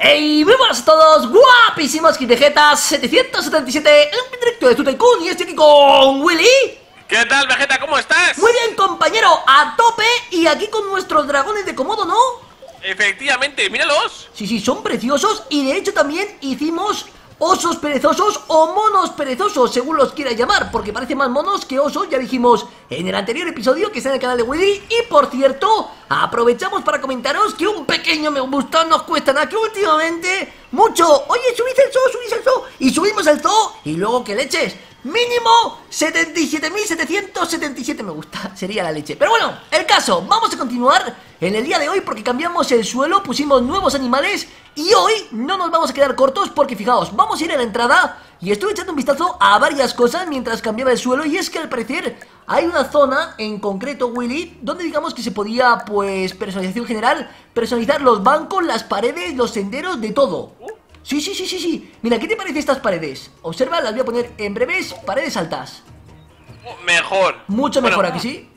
¡Hey! Muy buenas a todos, guapísimos Vegeta 777 en directo de Tycoon y estoy aquí con Willy. ¿Qué tal, Vegeta? ¿Cómo estás? Muy bien, compañero, a tope. Y aquí con nuestros dragones de Komodo, ¿no? Efectivamente, míralos. Sí, son preciosos. Y de hecho también hicimos osos perezosos o monos perezosos, según los quieras llamar, porque parece más monos que osos. Ya dijimos en el anterior episodio que está en el canal de Willy. Y por cierto, aprovechamos para comentaros que un pequeño me gusta no cuesta nada, que últimamente mucho. Oye, subís el zoo y subimos el zoo y luego que leches. Mínimo 77.777 me gusta, sería la leche. Pero bueno, el caso, vamos a continuar en el día de hoy porque cambiamos el suelo, pusimos nuevos animales. Y hoy no nos vamos a quedar cortos porque fijaos, vamos a ir a la entrada y estuve echando un vistazo a varias cosas mientras cambiaba el suelo. Y es que al parecer hay una zona en concreto, Willy, donde digamos que se podía, pues, personalización general, personalizar los bancos, las paredes, los senderos, de todo. Sí. Mira, ¿qué te parece estas paredes? Observa, las voy a poner en breves, paredes altas. Mejor. Mucho mejor, ¿a que sí?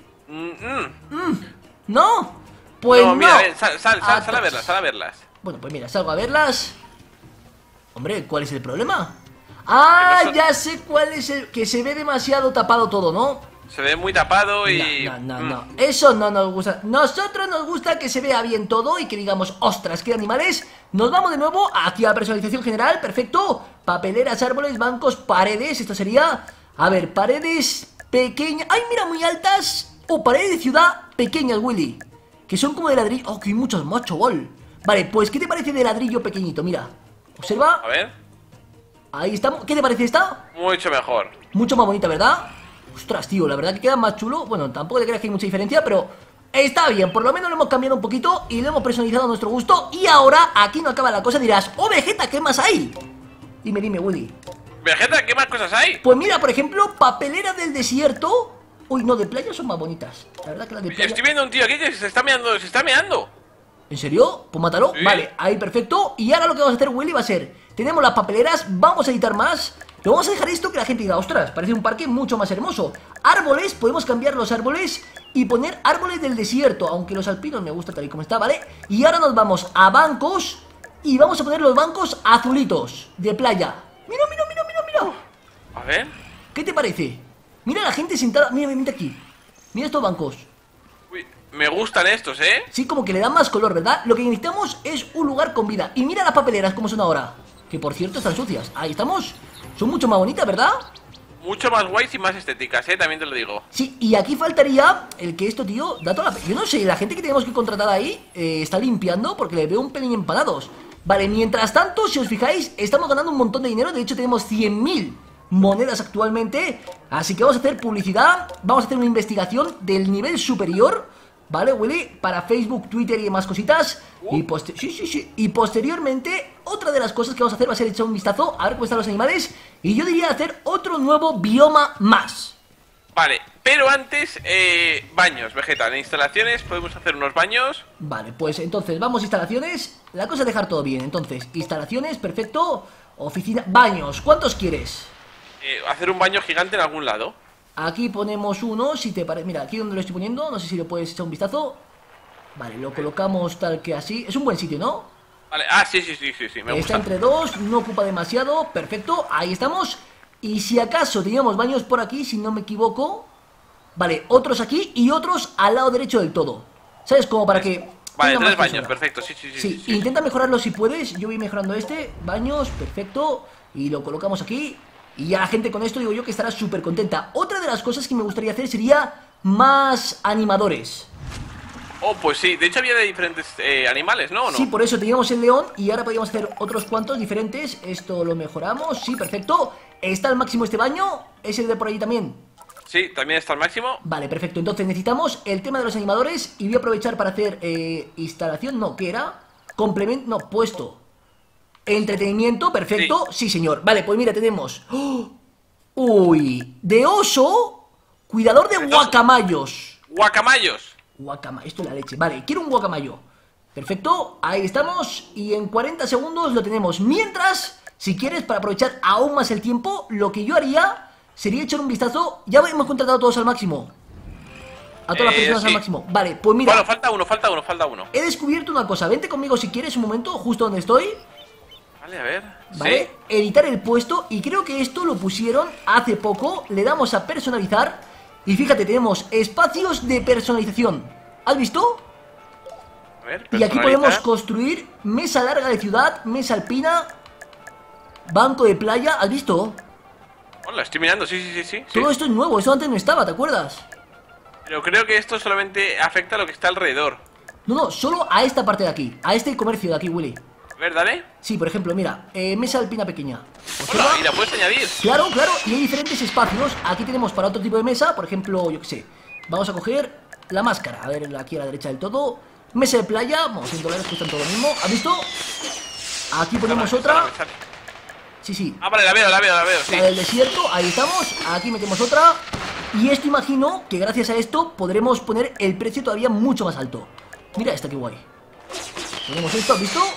¿No? Pues no. Mira, sal a verlas. Bueno, pues mira, salgo a verlas. Hombre, ¿cuál es el problema? Ah, ya sé cuál es el... que se ve demasiado tapado todo, ¿no? Se ve muy tapado y... No. Eso no nos gusta. Nosotros nos gusta que se vea bien todo y que digamos, ostras, qué animales. Nos vamos de nuevo hacia la personalización general, perfecto. Papeleras, árboles, bancos, paredes. Esto sería, a ver, paredes pequeñas. ¡Ay, mira, muy altas! O paredes de ciudad pequeñas, Willy, que son como de ladrillo. ¡Oh, que hay muchos, macho, gol! Vale, pues, ¿qué te parece de ladrillo pequeñito? Mira, observa. A ver. Ahí estamos. ¿Qué te parece esta? Mucho mejor. Mucho más bonita, ¿verdad? Ostras, tío, la verdad que queda más chulo. Bueno, tampoco te creas que hay mucha diferencia, pero está bien, por lo menos lo hemos cambiado un poquito y lo hemos personalizado a nuestro gusto. Y ahora, aquí no acaba la cosa, dirás, ¡oh, Vegeta, qué más hay! Dime, Willy. Vegeta, ¿qué más cosas hay? Pues mira, por ejemplo, papelera del desierto. Uy, no, de playa son más bonitas. La verdad que las de playa... Estoy viendo un tío aquí que se está meando. ¿En serio? Pues mátalo. ¿Sí? Vale, ahí perfecto. Y ahora lo que vamos a hacer, Willy, va a ser... Tenemos las papeleras, vamos a editar más. Pero vamos a dejar esto que la gente diga, ostras, parece un parque mucho más hermoso. Árboles, podemos cambiar los árboles y poner árboles del desierto, aunque los alpinos me gusta tal y como está, ¿vale? Y ahora nos vamos a bancos y vamos a poner los bancos azulitos de playa. Mira. A ver. ¿Qué te parece? Mira la gente sentada, mira aquí. Mira estos bancos. Uy, me gustan estos, ¿eh? Sí, como que le dan más color, ¿verdad? Lo que necesitamos es un lugar con vida. Y mira las papeleras como son ahora, que por cierto están sucias. Ahí estamos. Son mucho más bonitas, ¿verdad? Mucho más guays y más estéticas, también te lo digo. Sí, y aquí faltaría el que esto, tío, da toda la... Yo no sé, la gente que tenemos que contratar ahí está limpiando porque le veo un pelín empanados. Vale, mientras tanto, si os fijáis, estamos ganando un montón de dinero. De hecho, tenemos 100.000 monedas actualmente. Así que vamos a hacer publicidad, vamos a hacer una investigación del nivel superior, ¿vale, Willy? Para Facebook, Twitter y demás cositas. Y y posteriormente, otra de las cosas que vamos a hacer va a ser echar un vistazo a ver cómo están los animales. Y yo diría hacer otro nuevo bioma más. Vale, pero antes, baños, Vegeta. En instalaciones podemos hacer unos baños. Vale, pues entonces vamos a instalaciones. La cosa es dejar todo bien. Entonces, instalaciones, perfecto. Oficina, baños, ¿cuántos quieres? Hacer un baño gigante en algún lado. Aquí ponemos uno, si te parece. Mira, aquí donde lo estoy poniendo, no sé si lo puedes echar un vistazo. Vale, lo colocamos tal que así. Es un buen sitio, ¿no? Vale, sí, me gusta. Está entre dos, no ocupa demasiado, perfecto, ahí estamos. Y si acaso teníamos baños por aquí, si no me equivoco. Vale, otros aquí y otros al lado derecho del todo. ¿Sabes? Como para que... Vale, 3 baños, perfecto, sí. Intenta mejorarlo si puedes. Yo voy mejorando este, baños, perfecto. Y lo colocamos aquí. Y ya la gente con esto digo yo que estará súper contenta. Otra de las cosas que me gustaría hacer sería más animadores. Oh, pues sí, de hecho había de diferentes animales, ¿no? ¿O no? Sí, por eso teníamos el león y ahora podríamos hacer otros cuantos diferentes. Esto lo mejoramos, sí, perfecto. ¿Está al máximo este baño? ¿Es el de por allí también? Sí, también está al máximo. Vale, perfecto, entonces necesitamos el tema de los animadores. Y voy a aprovechar para hacer instalación, no, ¿qué era? Complemento, no, puesto. Entretenimiento, perfecto, sí señor. Vale, pues mira, tenemos uy, de oso, cuidador de guacamayos. Guacamayos. Esto es la leche, vale, quiero un guacamayo. Perfecto, ahí estamos. Y en 40 segundos lo tenemos. Mientras, si quieres, para aprovechar aún más el tiempo, lo que yo haría sería echar un vistazo. Ya hemos contratado todos al máximo. A todas las personas al máximo. Vale, pues mira. Bueno, falta uno. He descubierto una cosa. Vente conmigo si quieres un momento, justo donde estoy. Vale, a ver. ¿Vale? Sí. Editar el puesto. Y creo que esto lo pusieron hace poco. Le damos a personalizar. Y fíjate, tenemos espacios de personalización. ¿Has visto? A ver, Y aquí podemos construir mesa larga de ciudad, mesa alpina, banco de playa. ¿Has visto? Hola, estoy mirando, sí. Todo esto es nuevo, eso antes no estaba, ¿te acuerdas? Pero creo que esto solamente afecta a lo que está alrededor. No, solo a esta parte de aquí, a este comercio de aquí, Willy. A ver, dale. Sí, por ejemplo, mira, mesa alpina pequeña. Hola, ¿Observa? y la puedes añadir. Claro, y hay diferentes espacios. Aquí tenemos para otro tipo de mesa, por ejemplo, yo qué sé. Vamos a coger la máscara, a ver, aquí a la derecha del todo. Mesa de playa, vamos, $100, cuestan todo lo mismo. ¿Has visto? Aquí ponemos otra. Sí. Ah, vale, la veo, sí. La del desierto, ahí estamos. Aquí metemos otra. Y esto imagino que gracias a esto podremos poner el precio todavía mucho más alto. Mira esta, qué guay. Ponemos esto, ¿has visto?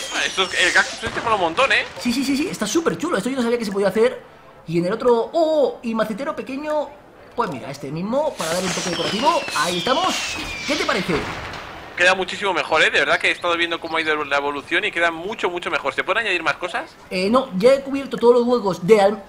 El cactus este mola un montón, ¿eh? Sí, está súper chulo. Esto yo no sabía que se podía hacer. Y en el otro... ¡Oh! Y macetero pequeño. Pues mira, este mismo, para dar un toque decorativo. Ahí estamos. ¿Qué te parece? Queda muchísimo mejor, ¿eh? De verdad que he estado viendo cómo ha ido la evolución y queda mucho mejor. ¿Se pueden añadir más cosas? No, ya he cubierto todos los huecos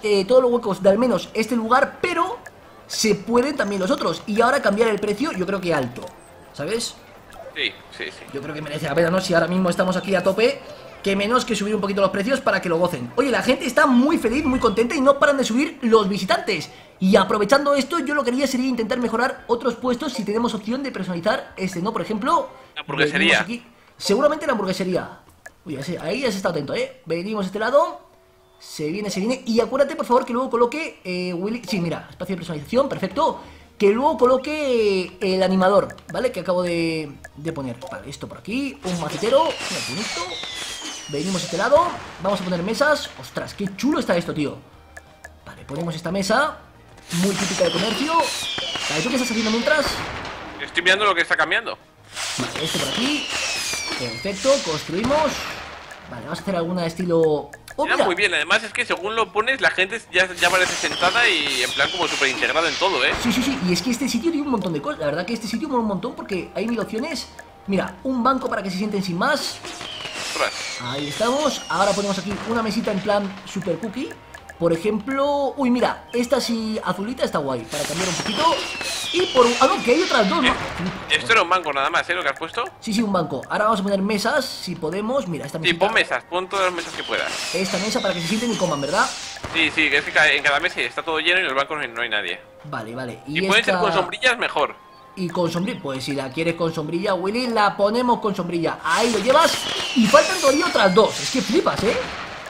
de al menos este lugar, pero se pueden también los otros. Y ahora cambiar el precio, yo creo que alto, ¿sabes? Sí. Yo creo que merece la pena, ¿no? Si ahora mismo estamos aquí a tope, que menos que subir un poquito los precios para que lo gocen. Oye, la gente está muy feliz, muy contenta y no paran de subir los visitantes. Y aprovechando esto, yo lo que haría sería intentar mejorar otros puestos si tenemos opción de personalizar este, ¿no? Por ejemplo... La hamburguesería. Aquí. Seguramente la hamburguesería. Uy, ahí ya se está atento, ¿eh? Venimos a este lado. Se viene. Y acuérdate, por favor, que luego coloque... Willy... Sí, mira, espacio de personalización, perfecto. Que luego coloque el animador, ¿vale? Que acabo de poner. Vale, esto por aquí. Un macetero. Mira, bonito. Venimos a este lado. Vamos a poner mesas. Ostras, qué chulo está esto, tío. Vale, ponemos esta mesa. Muy típica de comercio. Vale, ¿tú qué estás haciendo mientras? Estoy mirando lo que está cambiando. Vale, esto por aquí. Perfecto, construimos. Vale, vamos a hacer alguna de estilo... ¡Oh, Mira, mira! muy bien, además es que según lo pones la gente ya parece sentada y en plan como súper integrada en todo, ¿eh? Sí, y es que este sitio tiene un montón de cosas. La verdad que este sitio mola un montón porque hay 1000 opciones. Mira, un banco para que se sienten sin más. Ostras. Ahí estamos. Ahora ponemos aquí una mesita en plan super cookie. Por ejemplo... Uy, mira, esta así azulita está guay. Para cambiar un poquito. Y por... Ah, no, que hay otras dos, ¿no? Esto era un banco nada más, ¿eh? Lo que has puesto. Sí, un banco. Ahora vamos a poner mesas, si podemos. Mira, esta mesita. Sí, pon mesas, pon todas las mesas que puedas. Esta mesa para que se sienten y coman, ¿verdad? Sí, que es que en cada mesa está todo lleno y en los bancos no hay nadie. Vale. Y pueden ser con sombrillas mejor. Y con sombrilla, pues si la quieres con sombrilla, Willy, la ponemos con sombrilla. Ahí lo llevas. Y faltan todavía otras dos. Es que flipas, ¿eh?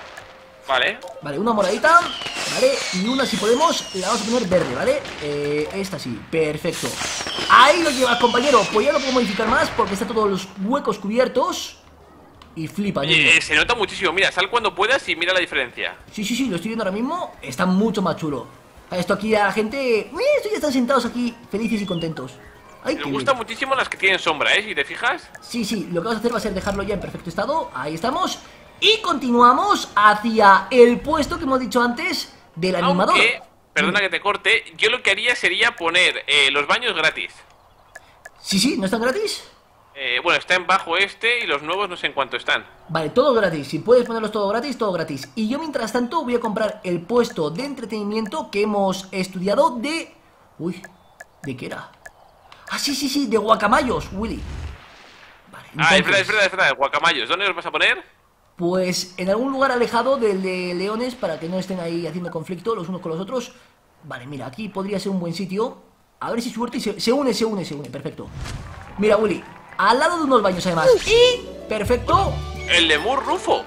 Vale, una moradita. Vale, y una si podemos, la vamos a poner verde, ¿vale? Esta sí, perfecto. Ahí lo llevas, compañero. Pues ya no puedo modificar más porque están todos los huecos cubiertos. Y flipa, Oye, se nota muchísimo. Mira, sal cuando puedas y mira la diferencia. Sí, lo estoy viendo ahora mismo. Está mucho más chulo. Esto aquí a la gente... Estos ya están sentados aquí, felices y contentos. Ay, me gustan muchísimo las que tienen sombra, ¿eh? Si te fijas. Sí, lo que vamos a hacer va a ser dejarlo ya en perfecto estado. Ahí estamos. Y continuamos hacia el puesto que hemos dicho antes del animador. Aunque, perdona que te corte, yo lo que haría sería poner los baños gratis. Sí, ¿no están gratis? Bueno, está en bajo este y los nuevos no sé en cuánto están. Vale, todo gratis. Si puedes ponerlos todo gratis, todo gratis. Y yo mientras tanto voy a comprar el puesto de entretenimiento que hemos estudiado de... Uy, ¿de qué era? Ah, sí, de guacamayos, Willy. Vale, entonces... es verdad, guacamayos. ¿Dónde los vas a poner? Pues en algún lugar alejado del de leones para que no estén ahí haciendo conflicto los unos con los otros. Vale, mira, aquí podría ser un buen sitio. A ver si suerte y se une, perfecto. Mira, Willy, al lado de unos baños además. Y, perfecto. El lemur rufo.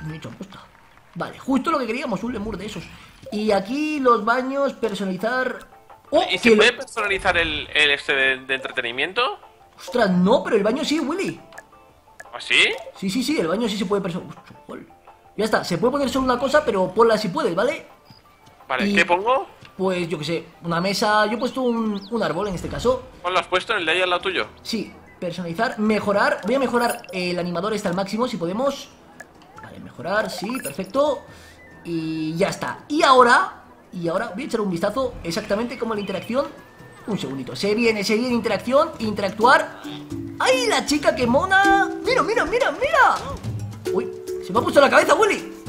Vale, justo lo que queríamos, un lemur de esos. Y aquí los baños, personalizar... Oh, ¿y se puede personalizar el este de entretenimiento? Ostras, no, pero el baño sí, Willy. ¿Ah, sí? Sí, el baño sí se puede personalizar. Ya está, se puede poner solo una cosa, pero ponla si puedes, ¿vale? Vale, ¿qué pongo? Pues yo que sé, una mesa. Yo he puesto un árbol en este caso. ¿Cuál lo has puesto? ¿En el de ahí al lado tuyo? Sí, personalizar, mejorar. Voy a mejorar el animador al máximo si podemos. Vale, mejorar, sí, perfecto. Y ya está. Y ahora voy a echar un vistazo exactamente como la interacción. Un segundito, se viene interacción, interactuar. ¡Ay, la chica que mona! ¡Mira! Uy, se me ha puesto la cabeza, Willy.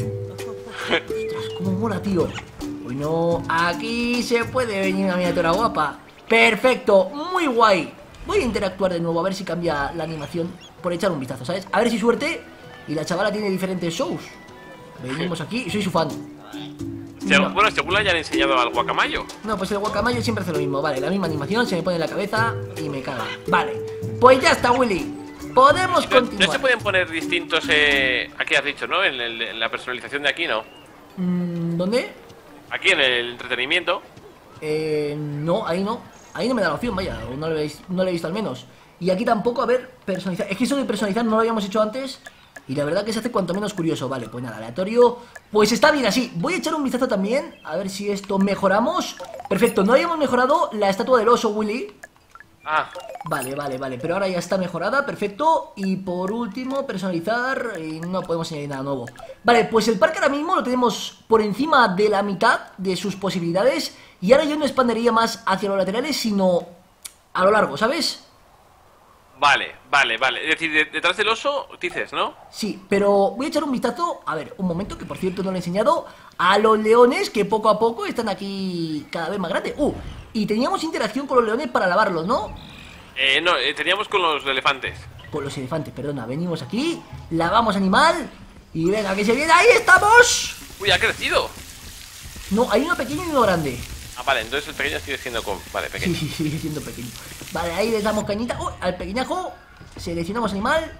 Ostras, cómo mola, tío. Bueno, aquí se puede venir una miniatura guapa. Perfecto, muy guay. Voy a interactuar de nuevo a ver si cambia la animación por echar un vistazo, ¿sabes? A ver si suerte. Y la chavala tiene diferentes shows. Venimos aquí, soy su fan. No. Bueno, según le hayan enseñado al guacamayo. No, pues el guacamayo siempre hace lo mismo. Vale, la misma animación, se me pone en la cabeza y me caga. Vale, pues ya está, Willy. Podemos continuar. No se pueden poner distintos, aquí has dicho, ¿no? En la personalización de aquí, ¿no? ¿Dónde? Aquí en el entretenimiento. No, ahí no. Ahí no me da la opción, vaya, no lo he visto al menos. Y aquí tampoco, a ver, personalizar. Es que eso de personalizar no lo habíamos hecho antes. Y la verdad que se hace cuanto menos curioso. Vale, pues nada, aleatorio. Pues está bien así. Voy a echar un vistazo también. A ver si esto mejoramos. Perfecto, no habíamos mejorado la estatua del oso, Willy. Ah. Vale, pero ahora ya está mejorada, perfecto. Y por último, personalizar. Y no podemos añadir nada nuevo. Vale, pues el parque ahora mismo lo tenemos por encima de la mitad de sus posibilidades. Y ahora yo no expandiría más hacia los laterales, sino a lo largo, ¿sabes? Vale. Es decir, detrás del oso, dices, ¿no? Sí, pero voy a echar un vistazo. A ver, un momento, que por cierto no lo he enseñado. A los leones, que poco a poco están aquí cada vez más grandes. Y teníamos interacción con los leones para lavarlos, ¿no? No, teníamos con los elefantes. Con los elefantes, perdona. Venimos aquí, lavamos animal. Y venga, que se viene. ¡Ahí estamos! Uy, ha crecido. No, hay uno pequeño y uno grande. Ah, vale, entonces el pequeño sigue siendo Vale, pequeño. Sí, sigue siendo pequeño. Vale, ahí les damos cañita. Al pequeñajo. Seleccionamos animal.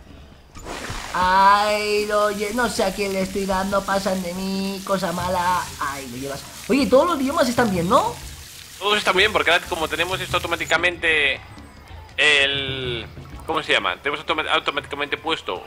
Ahí lo llevas. No sé a quién le estoy dando. Pasan de mí. Cosa mala. Ahí lo llevas. Oye, todos los idiomas están bien, ¿no? Todos están bien, porque ahora como tenemos esto automáticamente. ¿Cómo se llama? Tenemos automáticamente puesto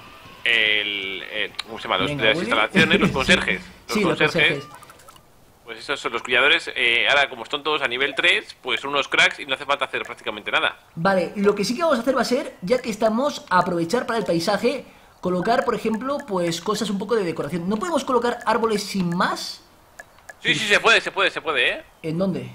¿cómo se llama? Las instalaciones, los conserjes. Sí, los conserjes. Pues esos son los cuidadores. Ahora, como están todos a nivel 3, pues son unos cracks y no hace falta hacer prácticamente nada. Vale, lo que sí que vamos a hacer va a ser, ya que estamos, a aprovechar para el paisaje, colocar, por ejemplo, pues cosas un poco de decoración. ¿No podemos colocar árboles sin más? Sí, se puede, ¿eh? ¿En dónde?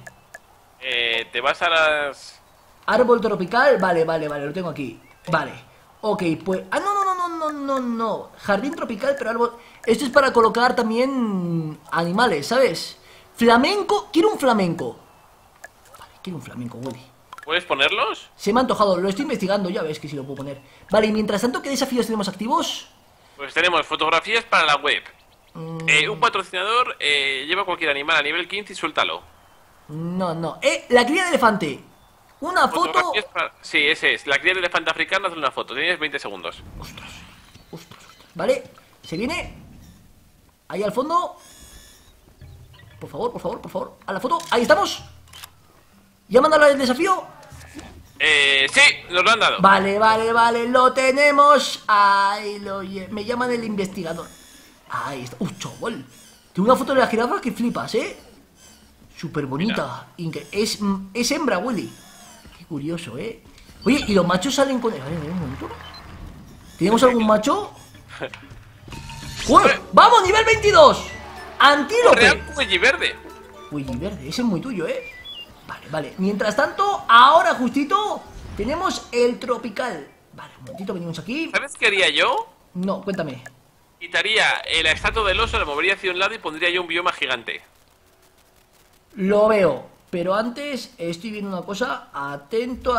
Te vas a las... Árbol tropical, vale, lo tengo aquí. Vale, ok, pues... Ah, no. Jardín tropical, pero árbol... Esto es para colocar también animales, ¿sabes? Flamenco, quiero un flamenco. Vale, quiero un flamenco, Willy. ¿Puedes ponerlos? Se me ha antojado, lo estoy investigando, ya ves que sí lo puedo poner. Vale, y mientras tanto, ¿qué desafíos tenemos activos? Pues tenemos fotografías para la web. Un patrocinador lleva cualquier animal a nivel 15 y suéltalo. No. La cría de elefante. Una foto... Sí, ese es. La cría de elefante africano, hace una foto. Tienes 20 segundos. Ostras. Vale, se viene. Ahí al fondo. Por favor. A la foto. Ahí estamos. ¿Ya mandaron el desafío? Sí, nos lo han dado. Vale, lo tenemos. Ahí me llaman el investigador. Ahí está. Chaval. Tengo una foto de la jirafa que flipas, ¿eh? Súper bonita. Es hembra, Willy. Qué curioso, ¿eh? Oye, ¿y los machos salen con... A ver, un momento. ¿Tenemos algún macho? ¡Uy! ¡Vamos, nivel 22! ¡Antílope! Real Cuelli Verde. Cuelli Verde, ese es muy tuyo, ¿eh? Vale. Mientras tanto, ahora justito, tenemos el tropical. Vale, un momentito, venimos aquí. ¿Sabes qué haría yo? No, cuéntame. Quitaría la estatua del oso, la movería hacia un lado y pondría yo un bioma gigante. Lo veo, pero antes estoy viendo una cosa. Atento,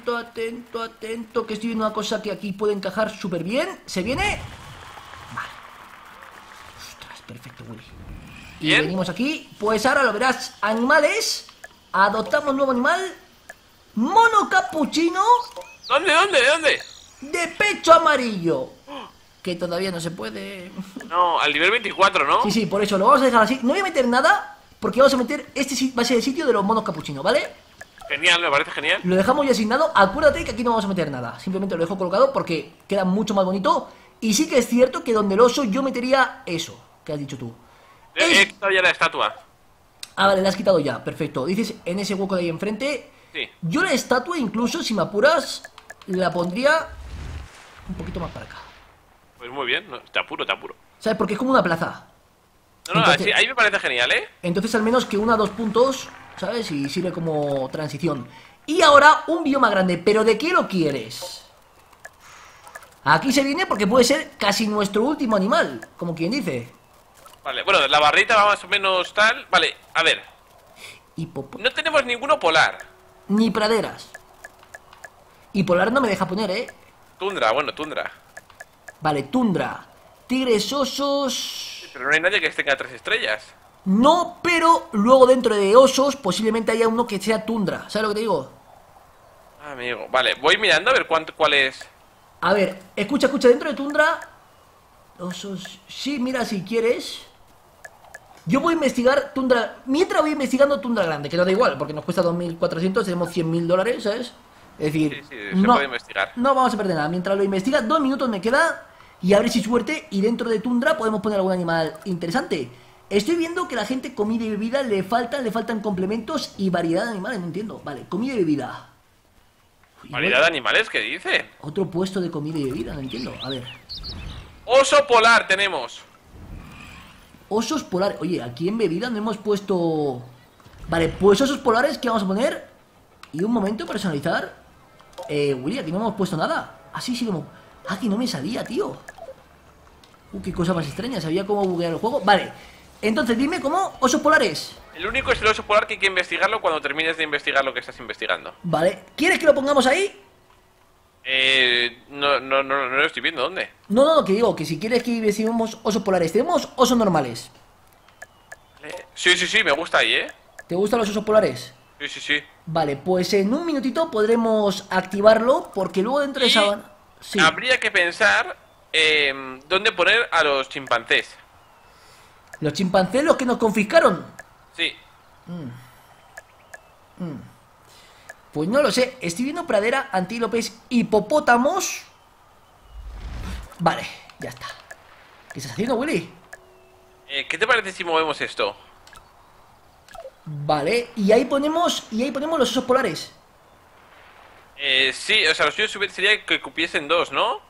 que estoy viendo una cosa que aquí puede encajar súper bien. ¿Se viene? Vale. Ostras, perfecto, Willy. Y ¿Bien? venimos aquí. Pues ahora lo verás. Animales. Adoptamos nuevo animal. Mono capuchino. ¿Dónde? De pecho amarillo. Que todavía no se puede. No, al nivel 24, ¿no? Sí, por eso lo vamos a dejar así. No voy a meter nada, porque vamos a meter... va a ser el sitio de los monos capuchinos, ¿vale? Genial, me parece genial. Lo dejamos ya asignado. Acuérdate que aquí no vamos a meter nada. Simplemente lo dejo colocado porque queda mucho más bonito. Y sí que es cierto que donde el oso yo metería eso que has dicho tú. He quitado ya la estatua. Ah, vale, la has quitado ya, perfecto. Dices en ese hueco de ahí enfrente. Sí. Yo la estatua, incluso, si me apuras, la pondría un poquito más para acá. Pues muy bien, no, te apuro. ¿Sabes? Porque es como una plaza. No, entonces, sí, ahí me parece genial, ¿eh? Entonces al menos que una o dos puntos, ¿sabes? Y sirve como transición. Y ahora un bioma grande, pero ¿de qué lo quieres? Aquí se viene porque puede ser casi nuestro último animal, como quien dice. Vale, bueno, la barrita va más o menos tal. Vale, a ver. No tenemos ninguno polar. Ni praderas. Y polar no me deja poner, ¿eh? Tundra, bueno, tundra. Vale, tundra. Tigres, osos... Pero no hay nadie que tenga 3 estrellas. No, pero luego dentro de osos posiblemente haya uno que sea tundra. ¿Sabes lo que te digo? Amigo, vale, voy mirando a ver cuál es. A ver, escucha, dentro de tundra... Osos... Sí, mira, si quieres... Yo voy a investigar tundra... Mientras voy investigando tundra grande, que no da igual, porque nos cuesta 2.400, tenemos $100.000, ¿sabes? Es decir, sí, se puede investigar. No vamos a perder nada. Mientras lo investiga, 2 minutos me queda. Y a ver si suerte. Y dentro de tundra podemos poner algún animal interesante. Estoy viendo que la gente comida y bebida le faltan complementos y variedad de animales. No entiendo. Vale, comida y bebida. ¿Variedad de animales? ¿Qué dice? Otro puesto de comida y bebida, no entiendo. A ver. Oso polar tenemos. Osos polares. Oye, aquí en bebida no hemos puesto... Vale, pues osos polares, ¿qué vamos a poner? Y un momento, personalizar. Willy, aquí no hemos puesto nada. Ah, sí, lo hemos... Ah, que no me salía, tío. Qué cosa más extraña. Sabía cómo buguear el juego. Vale, entonces dime cómo. Osos polares. El único es el oso polar que hay que investigarlo cuando termines de investigar lo que estás investigando. Vale, ¿quieres que lo pongamos ahí? No lo estoy viendo, ¿dónde? No, que digo, que si quieres que investiguemos osos polares. Tenemos osos normales. Sí, me gusta ahí, ¿eh? ¿Te gustan los osos polares? Sí. Vale, pues en un minutito podremos activarlo, porque luego dentro de esa... Sí. Habría que pensar dónde poner a los chimpancés. ¿Los chimpancés los que nos confiscaron? Sí. Pues no lo sé. Estoy viendo pradera, antílopes, hipopótamos. Vale, ya está. ¿Qué estás haciendo, Willy? ¿Qué te parece si movemos esto? Vale, y ahí ponemos los osos polares. Sí, o sea, lo suyo sería que cupiesen 2, ¿no?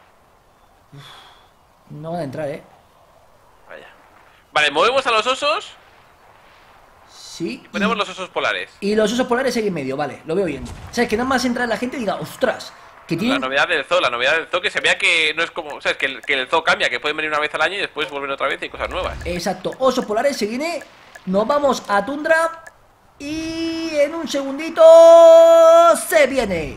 No van a entrar, Vaya. Vale, movemos a los osos. Sí. Y ponemos los osos polares. Y los osos polares ahí en medio, vale, lo veo bien. O sea, que nada más entra la gente y diga, ostras, que tiene... La novedad del zoo, que se vea que no es como... O sea, es que el zoo cambia, que pueden venir una vez al año y después vuelven otra vez y hay cosas nuevas. Exacto, osos polares se viene. Nos vamos a tundra. Y en un segundito se viene.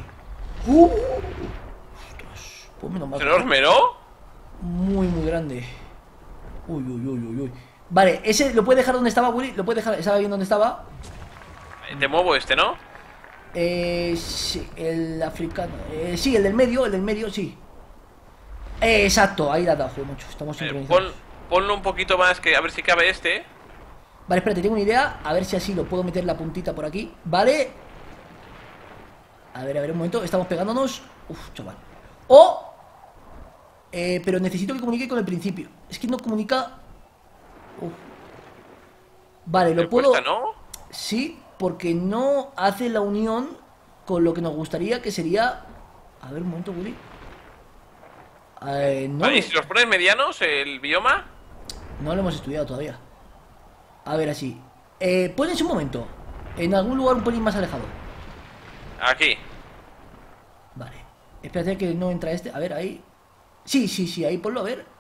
Ostras, pues menos mal. Es enorme, ¿no? Muy grande. Uy. Vale, ese lo puedes dejar donde estaba, Willy. Lo puedes dejar, estaba viendo dónde estaba. Te muevo este, ¿no? Sí, el africano. Sí, el del medio, sí. Exacto, ahí la ha dado, joder, mucho. Estamos sincronizados. Ponlo un poquito más, que a ver si cabe este. Vale, espérate, tengo una idea. A ver si así lo puedo meter la puntita por aquí. Vale. A ver, un momento. Estamos pegándonos. Uf, chaval. Pero necesito que comunique con el principio. Es que no comunica. Uf. Vale, lo puedo... Cuesta, ¿no? Sí, porque no hace la unión con lo que nos gustaría, que sería... A ver, un momento, Willy. No, vale, ¿y si los pones medianos, el bioma? No lo hemos estudiado todavía. A ver, así. Pónganse un momento. En algún lugar un pelín más alejado. Aquí. Vale. Espérate que no entra este. A ver, ahí. Sí, ahí ponlo, a ver.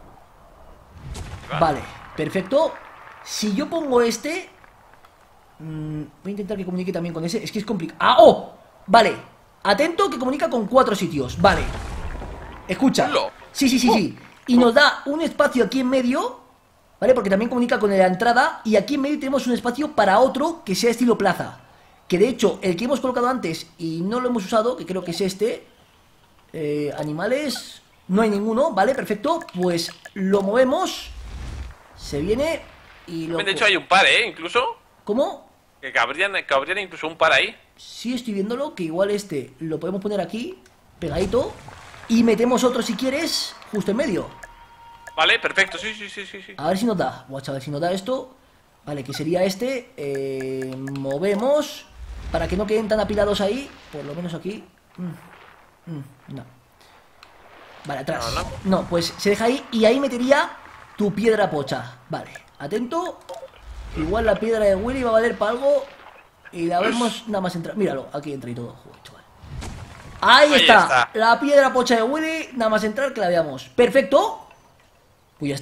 Vale, perfecto. Si yo pongo este... voy a intentar que comunique también con ese. Es que es complicado. ¡Ah! ¡Oh! Vale. Atento, que comunica con 4 sitios. Vale. Escucha. Sí. Y nos da un espacio aquí en medio. ¿Vale? Porque también comunica con la entrada. Y aquí en medio tenemos un espacio para otro que sea estilo plaza. Que de hecho, el que hemos colocado antes y no lo hemos usado, que creo que es este. Animales. No hay ninguno, ¿vale? Perfecto. Pues lo movemos. Se viene y lo... De hecho hay un par, incluso. ¿Cómo? Que cabrían incluso un par ahí. Sí, estoy viéndolo, que igual este lo podemos poner aquí, pegadito. Y metemos otro si quieres, justo en medio. Vale, perfecto, sí. A ver si nos da, a ver si nos da esto. Vale, que sería este. Movemos para que no queden tan apilados ahí. Por lo menos aquí. No. Vale, atrás. No, pues se deja ahí. Y ahí metería tu piedra pocha. Vale, atento. Igual la piedra de Willy va a valer para algo. Y la vemos nada más entrar. Míralo, aquí entra y todo. Joder, chaval. Ahí está. La piedra pocha de Willy. Nada más entrar que la veamos. Perfecto. Pues ya está.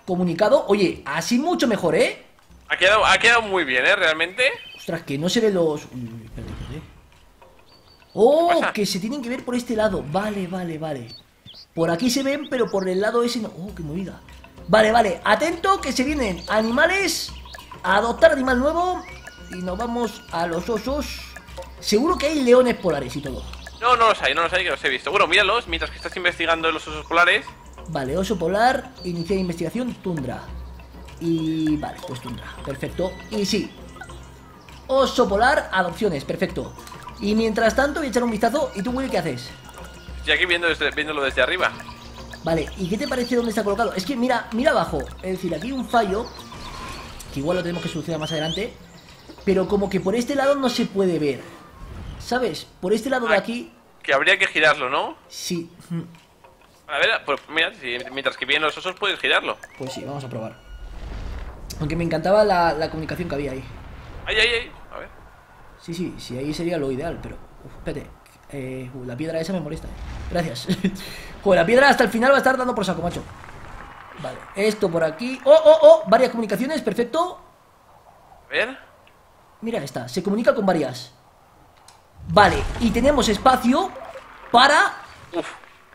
comunicado. Oye, así mucho mejor, ¿eh? Ha quedado muy bien, realmente. Ostras, que no se ven los... Uy, espérate. Oh, ¿Qué pasa? que se tienen que ver por este lado. Vale. Por aquí se ven, pero por el lado ese no. Oh, qué movida. Vale. Atento que se vienen animales. A adoptar animal nuevo. Y nos vamos a los osos. Seguro que hay leones polares y todo. No los hay, que los he visto. Bueno, míralos mientras que estás investigando los osos polares. Vale, oso polar, iniciar investigación, tundra. Y vale, pues tundra, perfecto. Y sí, oso polar, adopciones, perfecto. Y mientras tanto voy a echar un vistazo. ¿Y tú, Willy, qué haces? Estoy aquí viéndolo desde arriba. Vale, ¿y qué te parece dónde está colocado? Es que mira abajo, es decir, aquí hay un fallo que igual lo tenemos que solucionar más adelante. Pero como que por este lado no se puede ver, ¿sabes? Por este lado de aquí... Que habría que girarlo, ¿no? Sí. A ver, pues mira, mientras que vienen los osos puedes girarlo. Pues sí, vamos a probar. Aunque me encantaba la comunicación que había ahí. Ahí. A ver. Sí, ahí sería lo ideal, pero... espérate. La piedra esa me molesta. Gracias. Joder, la piedra hasta el final va a estar dando por saco, macho. Vale, esto por aquí. ¡Oh! Varias comunicaciones, perfecto. A ver. Mira esta, se comunica con varias. Vale, y tenemos espacio para... Uf.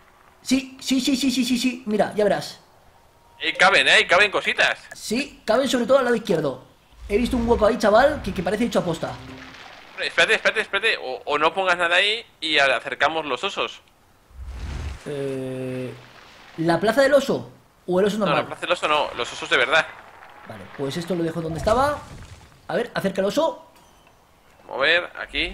Sí, mira, ya verás. Caben cositas. Sí, caben sobre todo al lado izquierdo. He visto un hueco ahí, chaval, que parece hecho a posta. Espérate. O no pongas nada ahí y acercamos los osos. ¿La plaza del oso? ¿O el oso No, normal? la plaza del oso no, los osos de verdad. Vale, pues esto lo dejo donde estaba. A ver, acerca el oso. Mover, aquí.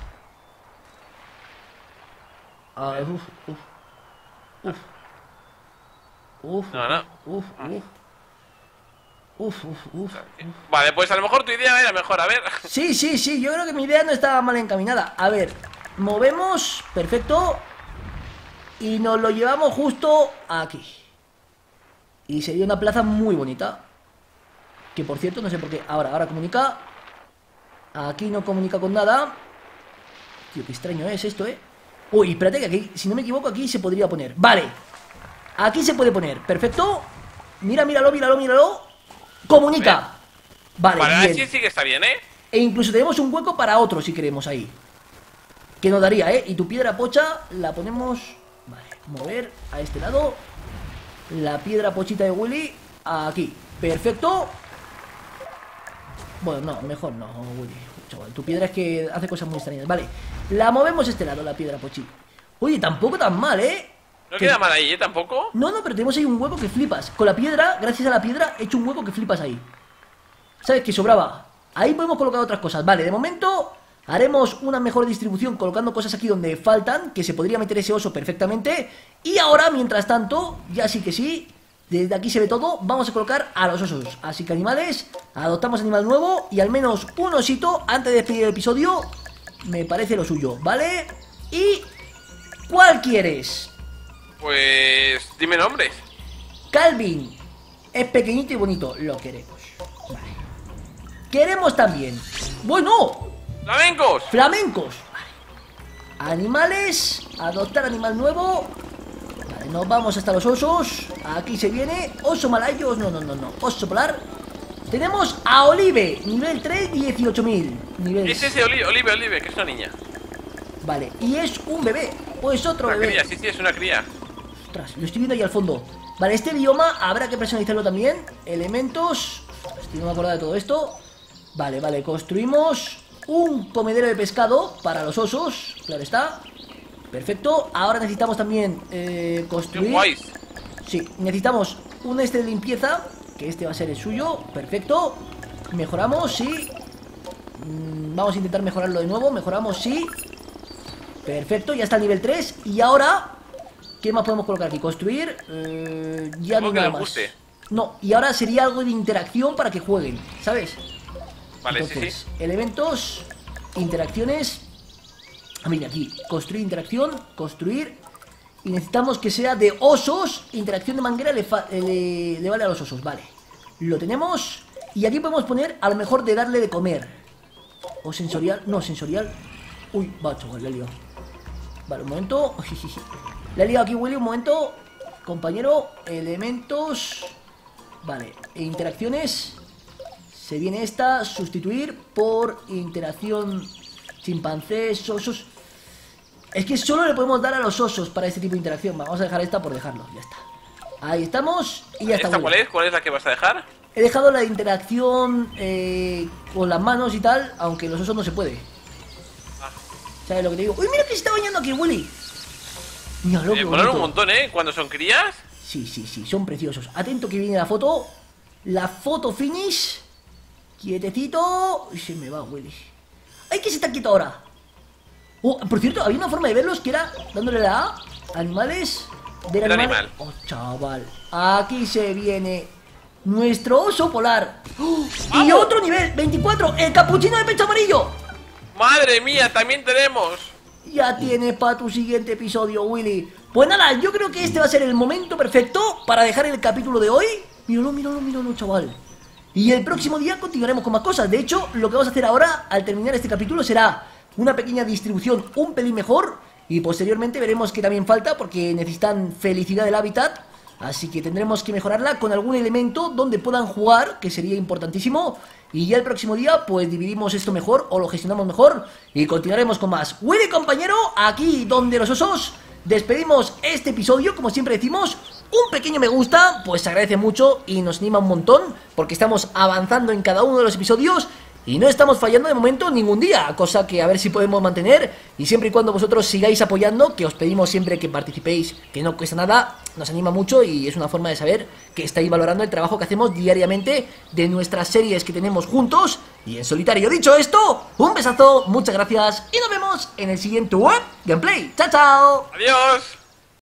Vale, pues a lo mejor tu idea era mejor, a ver. Sí, yo creo que mi idea no estaba mal encaminada. A ver, movemos, perfecto. Y nos lo llevamos justo aquí. Y sería una plaza muy bonita. Que por cierto, no sé por qué. Ahora comunica. Aquí no comunica con nada. Tío, qué extraño es esto, Uy, espérate que aquí, si no me equivoco, aquí se podría poner. Vale, aquí se puede poner, perfecto. Míralo. Comunica. Vale, Vale, bien. sí que está bien, E incluso tenemos un hueco para otro si queremos ahí. Que nos daría, Y tu piedra pocha la ponemos... Vale, mover a este lado. La piedra pochita de Willy aquí, perfecto. Bueno, no, mejor no, Willy. Chaval, tu piedra es que hace cosas muy extrañas. Vale, la movemos a este lado, la piedra pochi. Oye, tampoco tan mal, No queda mal ahí, tampoco. No, pero tenemos ahí un hueco que flipas. Con la piedra, gracias a la piedra, he hecho un hueco que flipas ahí. ¿Sabes? Que sobraba. Ahí podemos colocar otras cosas. Vale, de momento haremos una mejor distribución colocando cosas aquí donde faltan, que se podría meter ese oso perfectamente. Y ahora, mientras tanto, ya sí que sí, desde aquí se ve todo, vamos a colocar a los osos. Así que animales, adoptamos animal nuevo y al menos un osito antes de despedir el episodio. Me parece lo suyo, ¿vale? ¿Y cuál quieres? Pues dime nombres. Calvin. Es pequeñito y bonito, lo queremos. Vale. Queremos también... ¡Bueno! ¡Flamencos! Flamencos. Vale. Animales, adoptar animal nuevo. Vale, nos vamos hasta los osos. Aquí se viene. Oso malayo, no. Oso polar. Tenemos a Olive, nivel 3, 18.000. Nivel... Es ese Olive, que es una niña. Vale, y es un bebé. O es otro una bebé. Cría, sí, es una cría. Ostras, lo estoy viendo ahí al fondo. Vale, este bioma habrá que personalizarlo también. Elementos. Estoy no me acuerdo de todo esto. Vale, construimos un comedero de pescado para los osos. Claro está. Perfecto. Ahora necesitamos también construir... Guays. Sí, necesitamos un de limpieza. Que este va a ser el suyo. Perfecto. Mejoramos, sí. Vamos a intentar mejorarlo de nuevo. Mejoramos, sí. Perfecto, ya está el nivel 3. Y ahora, ¿qué más podemos colocar aquí? Construir, ya no hay nada más. No, y ahora sería algo de interacción para que jueguen, ¿sabes? Vale, entonces, sí. Elementos, interacciones. Mira, aquí, construir interacción, construir. Y necesitamos que sea de osos. Interacción de manguera le vale a los osos, vale. Lo tenemos. Y aquí podemos poner, a lo mejor, de darle de comer. O sensorial, no, sensorial. Uy, va, chaval, le he liado. Vale, un momento. Le he liado aquí, Willy, un momento. Compañero, elementos. Vale, interacciones. Se viene esta, sustituir por interacción chimpancés, osos. Es que solo le podemos dar a los osos para este tipo de interacción. Vamos a dejar esta por dejarlo, ya está. Ahí estamos y ya está. ¿Esta cuál es? ¿Cuál es la que vas a dejar? He dejado la interacción con las manos y tal, aunque los osos no se puede. ¿Sabes lo que te digo? ¡Uy, mira que se está bañando aquí, Willy! Mira, lo que Molan un montón, ¿eh? Cuando son crías. Sí, son preciosos. Atento que viene la foto. La foto finish. Quietecito. Uy, se me va, Willy. ¡Ay, que se está quieto ahora! Oh, por cierto, había una forma de verlos que era dándole la A. Animales. Del animal. Oh, chaval. Aquí se viene nuestro oso polar. ¡Oh! Y otro nivel, 24. El capuchino de pecho amarillo. ¡Madre mía! También tenemos. Ya tienes para tu siguiente episodio, Willy. Pues nada, yo creo que este va a ser el momento perfecto para dejar el capítulo de hoy. Míralo, chaval. Y el próximo día continuaremos con más cosas. De hecho, lo que vamos a hacer ahora, al terminar este capítulo, será una pequeña distribución un pelín mejor. Y posteriormente veremos qué también falta, porque necesitan felicidad del hábitat. Así que tendremos que mejorarla con algún elemento donde puedan jugar, que sería importantísimo. Y ya el próximo día pues dividimos esto mejor o lo gestionamos mejor y continuaremos con más. Willy, compañero, aquí donde los osos despedimos este episodio. Como siempre decimos, un pequeño me gusta pues se agradece mucho y nos anima un montón, porque estamos avanzando en cada uno de los episodios y no estamos fallando de momento ningún día, cosa que a ver si podemos mantener. Y siempre y cuando vosotros sigáis apoyando, que os pedimos siempre que participéis, que no cuesta nada, nos anima mucho y es una forma de saber que estáis valorando el trabajo que hacemos diariamente de nuestras series que tenemos juntos y en solitario. Dicho esto, un besazo, muchas gracias y nos vemos en el siguiente web gameplay. ¡Chao, chao! ¡Adiós!